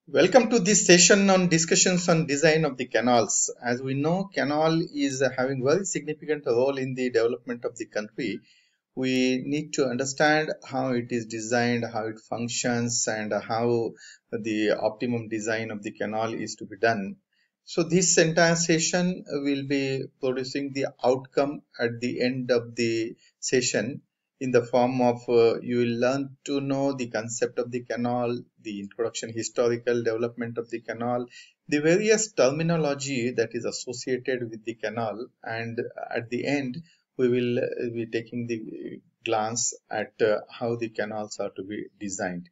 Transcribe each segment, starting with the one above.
Welcome to this session on discussions on design of the canals. As we know, canal is having very significant role in the development of the country. We need to understand how it is designed, how it functions, and how the optimum design of the canal is to be done. So this entire session will be producing the outcome at the end of the session in the form of you will learn to know the concept of the canal, the introduction, historical development of the canal, the various terminology that is associated with the canal, and at the end we will be taking the glance at how the canals are to be designed.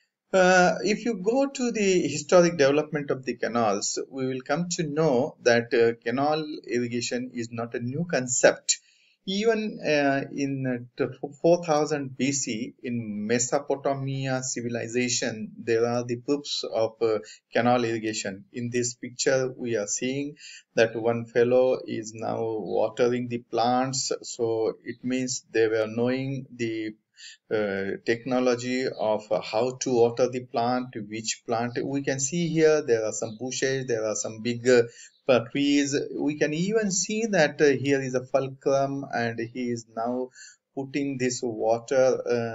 If you go to the historic development of the canals, we will come to know that canal irrigation is not a new concept. Even in 4000 BC in Mesopotamia civilization, there are the proofs of canal irrigation. In this picture, we are seeing that one fellow is now watering the plants. So it means they were knowing the technology of how to water the plant, which plant. We can see here there are some bushes, there are some big trees. We can even see that here is a fulcrum and he is now putting this water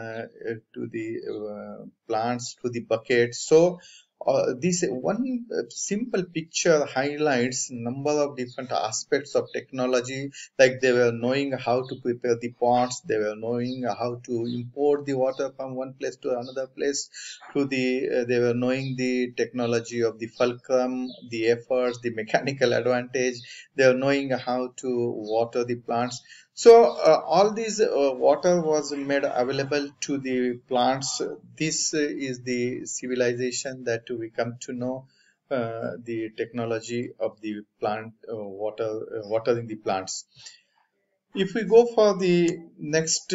to the plants, to the bucket. So this one simple picture highlights number of different aspects of technology, like they were knowing how to prepare the pots, they were knowing how to import the water from one place to another place, to the they were knowing the technology of the fulcrum, the efforts, the mechanical advantage, they were knowing how to water the plants. So all these water was made available to the plants. This is the civilization that we come to know, the technology of the plant watering the plants. If we go for the next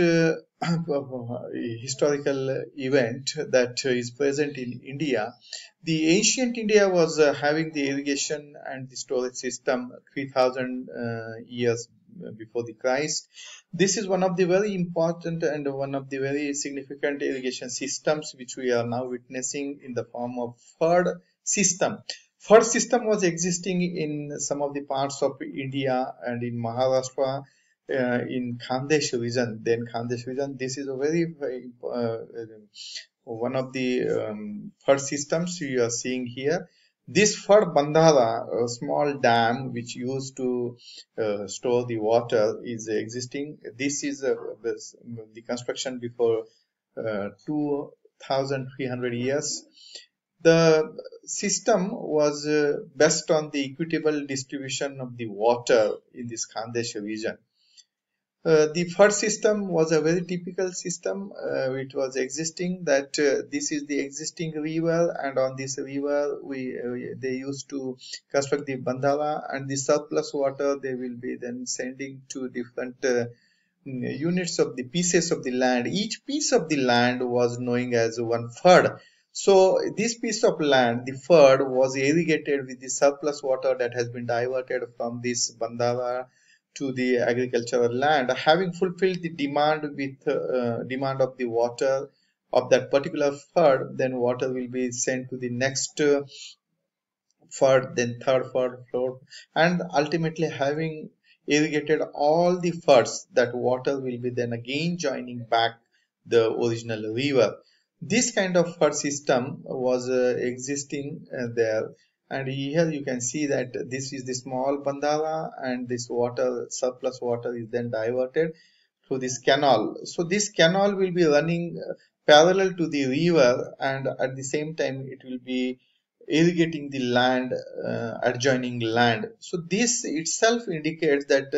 historical event that is present in India, the ancient India was having the irrigation and the storage system 3000 years before the Christ. This is one of the very important and one of the very significant irrigation systems which we are now witnessing in the form of flood system. Flood system was existing in some of the parts of India and in Maharashtra, in Khandesh region. Then Khandesh region, this is a very one of the flood systems you are seeing here. This flood bandhala, a small dam which used to store the water, is existing. This is the construction before 2300 years. The system was based on the equitable distribution of the water in this Khandesh region. The first system was a very typical system which was existing, that this is the existing river, and on this river they used to construct the bandhala, and the surplus water they will be then sending to different units of the pieces of the land. Each piece of the land was known as one flood. So this piece of land, the flood, was irrigated with the surplus water that has been diverted from this bandhala to the agricultural land. Having fulfilled the demand with demand of the water of that particular flood, then water will be sent to the next flood, then third flood, fourth, and ultimately having irrigated all the floods, that water will be then again joining back the original river. This kind of flood system was existing there, and here you can see that this is the small bandhala, and this water, surplus water, is then diverted through this canal. So this canal will be running parallel to the river, and at the same time it will be irrigating the land, adjoining land. So this itself indicates that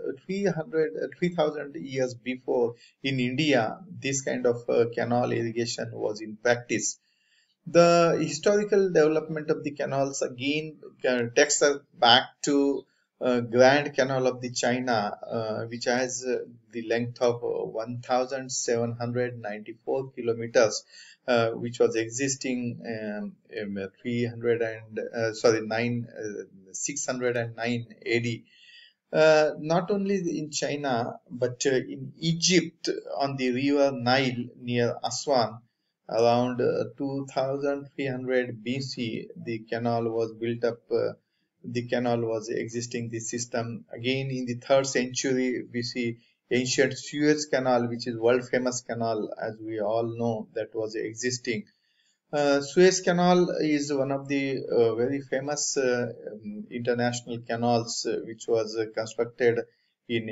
3000 years before in India, this kind of canal irrigation was in practice. The historical development of the canals again takes us back to Grand Canal of the China, which has the length of 1,794 kilometers, which was existing 300 and sorry 609 AD. Not only in China but in Egypt on the river Nile near Aswan, Around 2300 BC, the canal was built up. The canal was existing. The system again in the 3rd century, we see ancient Suez Canal, which is world famous canal, as we all know, that was existing. Suez Canal is one of the very famous international canals, which was constructed in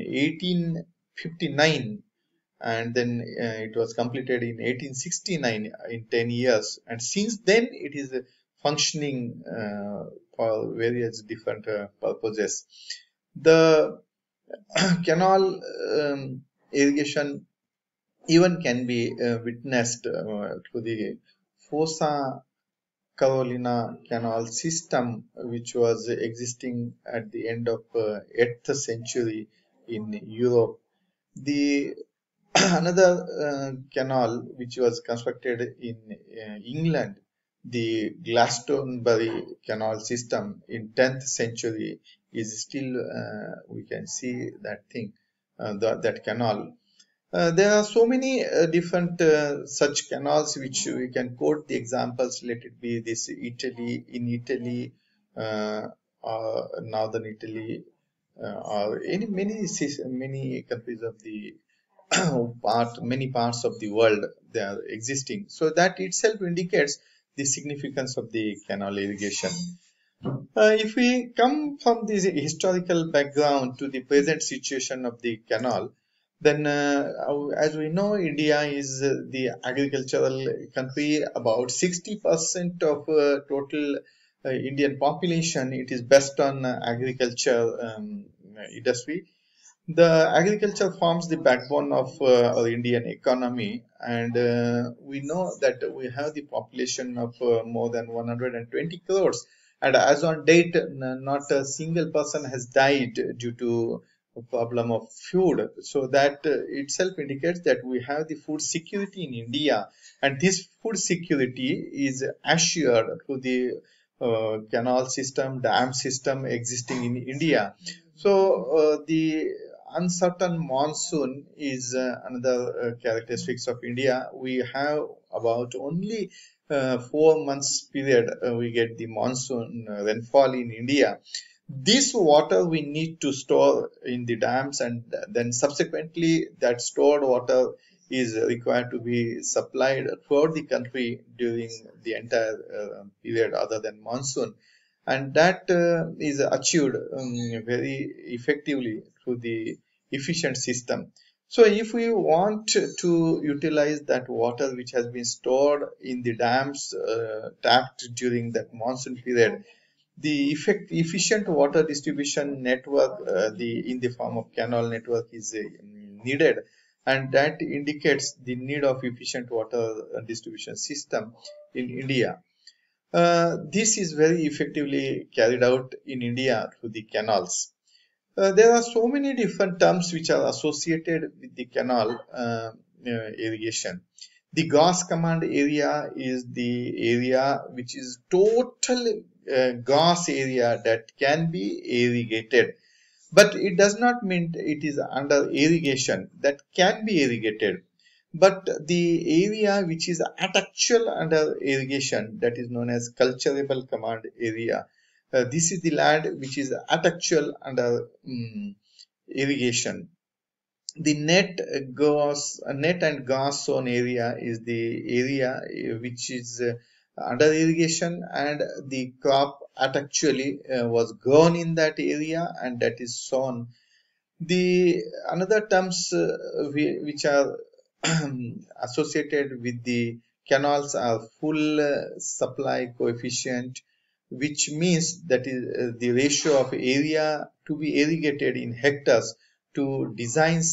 1859, and then it was completed in 1869 in 10 years, and since then it is functioning for various different purposes. The canal irrigation even can be witnessed through the Fossa Carolina Canal system, which was existing at the end of 8th century in Europe. The another canal which was constructed in England, the Glastonbury Canal system in 10th century, is still we can see that thing, that canal. There are so many different such canals which we can quote the examples. Let it be this Italy, in Italy, or northern Italy, or any many countries of the many parts of the world they are existing. So that itself indicates the significance of the canal irrigation. If we come from this historical background to the present situation of the canal, then as we know, India is the agricultural country. About 60% of total Indian population, it is based on agriculture industry. The agriculture forms the backbone of our Indian economy, and we know that we have the population of more than 120 crores. And as on date, not a single person has died due to a problem of food. So that itself indicates that we have the food security in India, and this food security is assured through the canal system, dam system existing in India. So the uncertain monsoon is another characteristics of India. We have about only 4 months period we get the monsoon rainfall in India. This water we need to store in the dams, and then subsequently that stored water is required to be supplied throughout the country during the entire period other than monsoon, and that is achieved very effectively through the efficient system. So if we want to utilize that water which has been stored in the dams tapped during that monsoon period, the efficient water distribution network in the form of canal network is needed, and that indicates the need of efficient water distribution system in India. This is very effectively carried out in India through the canals. There are so many different terms which are associated with the canal irrigation. The Gauss command area is the area which is total Gauss area that can be irrigated. But it does not mean it is under irrigation that can be irrigated. But the area which is at actual under irrigation, that is known as culturable command area. This is the land which is at actual under irrigation. The net and gas zone area is the area which is under irrigation, and the crop at actually was grown in that area, and that is sown. The another terms which are associated with the canals are full supply coefficient, which means that is the ratio of area to be irrigated in hectares to design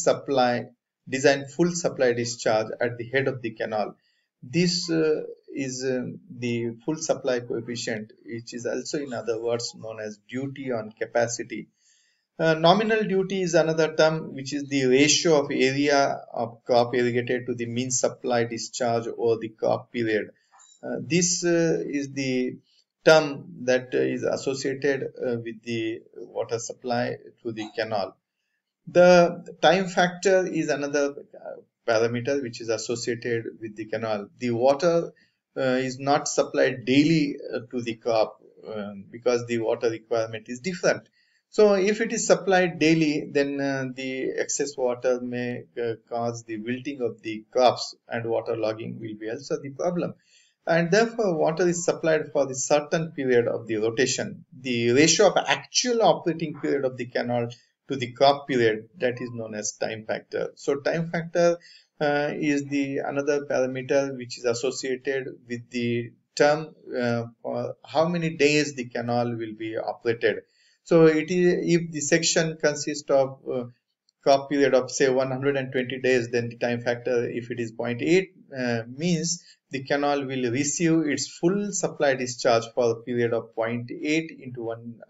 full supply discharge at the head of the canal. This is the full supply coefficient, which is also in other words known as duty on capacity. Nominal duty is another term, which is the ratio of area of crop irrigated to the mean supply discharge over the crop period. This is the term that is associated with the water supply through the canal. The time factor is another parameter which is associated with the canal. The water is not supplied daily to the crop because the water requirement is different. So if it is supplied daily, then the excess water may cause the wilting of the crops, and waterlogging will be also the problem. And therefore water is supplied for the certain period of the rotation. The ratio of actual operating period of the canal to the crop period, that is known as time factor. So time factor is the another parameter which is associated with the term for how many days the canal will be operated. So it is, if the section consists of crop period of say 120 days, then the time factor, if it is 0.8, means the canal will receive its full supply discharge for a period of 0.8 into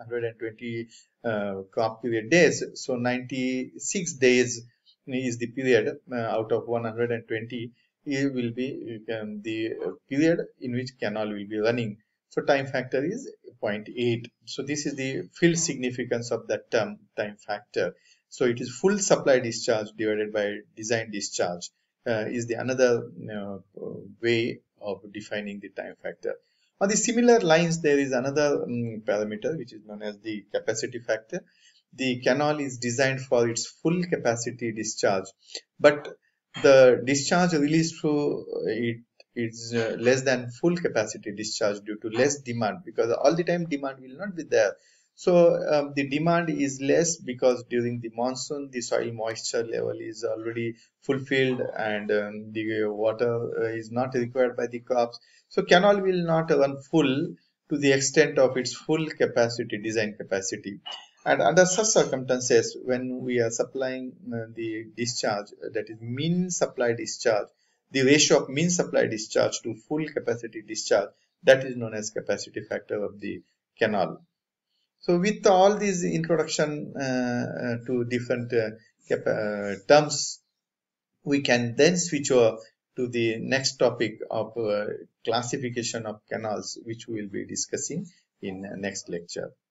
120 crop period days. So 96 days is the period out of 120. It will be the period in which canal will be running. So time factor is 0.8. So this is the field significance of that term, time factor. So it is full supply discharge divided by design discharge is the another way of defining the time factor. On the similar lines, there is another parameter which is known as the capacity factor. The canal is designed for its full capacity discharge, but the discharge released through it is less than full capacity discharge due to less demand, because all the time demand will not be there. So the demand is less because during the monsoon the soil moisture level is already fulfilled, and the water is not required by the crops. So canal will not run full to the extent of its full capacity, design capacity. And under such circumstances, when we are supplying the discharge, that is mean supply discharge, the ratio of mean supply discharge to full capacity discharge, that is known as capacity factor of the canal. So with all these introduction to different terms, we can then switch over to the next topic of classification of canals, which we will be discussing in next lecture.